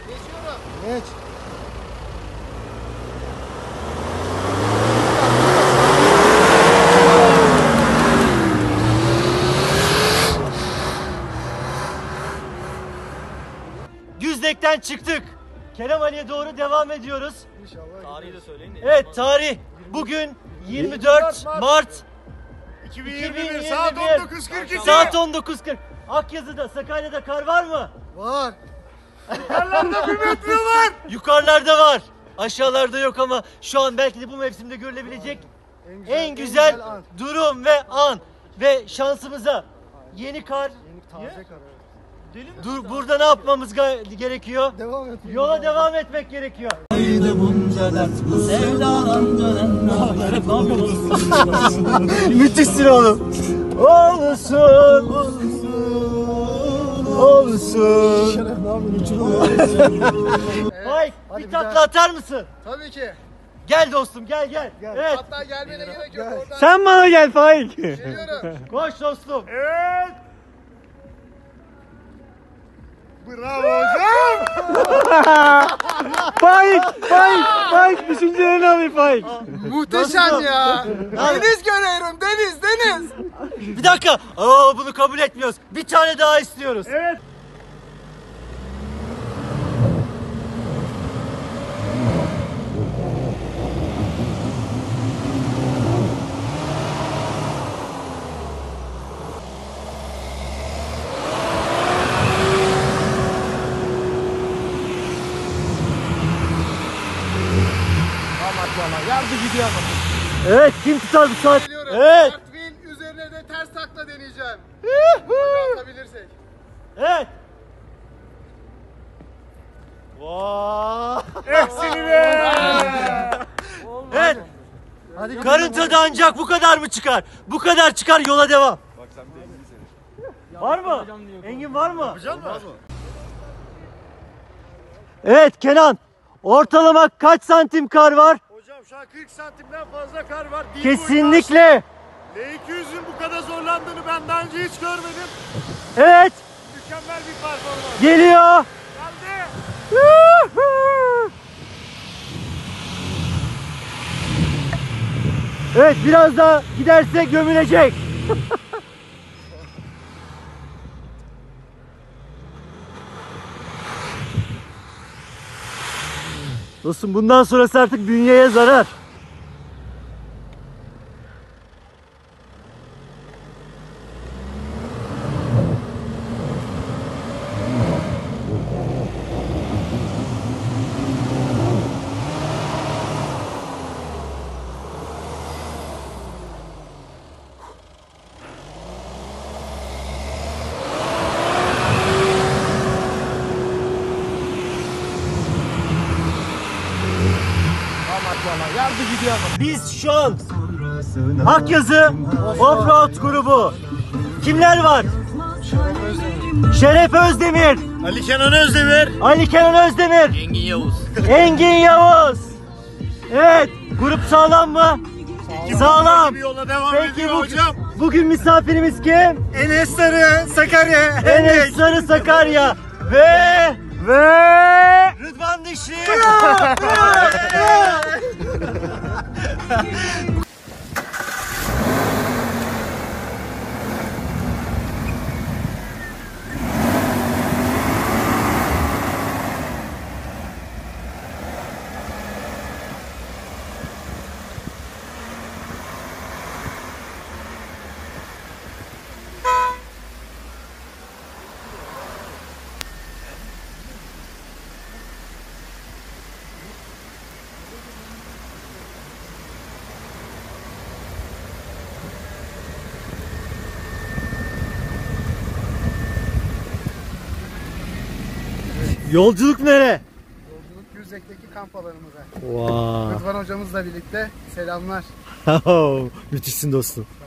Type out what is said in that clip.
Geçiyorum. Geç. Düzlekten çıktık. Keremali'ye doğru devam ediyoruz. İnşallah. Tarihi de söyleyin de. Evet, tarih bugün 24 Mart 2021 saat 19.42. saat 19.40. Akyazı'da, Sakarya'da kar var mı? Var. Yukarılarda 1 metre var. Yukarılarda var. Aşağılarda yok ama şu an belki de bu mevsimde görülebilecek en güzel an. durum ve an. Ve şansımıza yeni kar. Taze kar. Evet. Dur, burada ne yapmamız gerekiyor? Devam et. Yola devam etmek gerekiyor. Müthişsin oğlum. Olsun. Olsun. Şeref ne yapıyorsun? Vay, Hadi bir bir takla daha. atar mısın? Tabii ki. Gel dostum, gel gel. Gel. Evet. Hatta gelmene gerek yok Gel. oradan. Sen bana gel Faik. Geliyorum. Koş dostum. Evet. Bravo hocam. Faik düşüncelerini alayım Faik. Muhteşem ya. Deniz görüyorum. Deniz. Bir dakika. Aa, bunu kabul etmiyoruz. Bir tane daha istiyoruz. Evet. Yardı gidiyor ama. Evet, kim tutar bu saat? Geliyorum. Evet. Cartwheel üzerine de ters takla deneyeceğim. Atabilirsek. Evet. Vay. Evet. Hadi Karın tadı ancak bu kadar mı çıkar? Bu kadar çıkar, yola devam. Var mı? Engin var mı? Evet Kenan. Ortalama kaç santim kar var? Hocam şu an 40 santimden fazla kar var. Kesinlikle. L200'ün bu kadar zorlandığını ben daha önce hiç görmedim. Evet. Mükemmel bir performans. Geliyor. Geldi. Evet, biraz daha giderse gömülecek. Dostum, bundan sonrası artık bünyeye zarar. Yardı gidiyor ama. Biz şu an Akyazı Offroad grubu. Kimler var? Şeref Özdemir, Ali Kenan Özdemir. Ali Kenan Özdemir, Engin Yavuz. Evet, grup sağlam mı? Sağlam. Bir yola devam Peki ediyor hocam. bugün misafirimiz kim? Enes Sarı, Sakarya. Enes Sarı Sakarya ve Rıdvan Dişli. Yolculuk nereye? Yolculuk Gürzek'teki kamp alanımıza. Wow. Rıdvan hocamızla birlikte selamlar. Müthişsin dostum.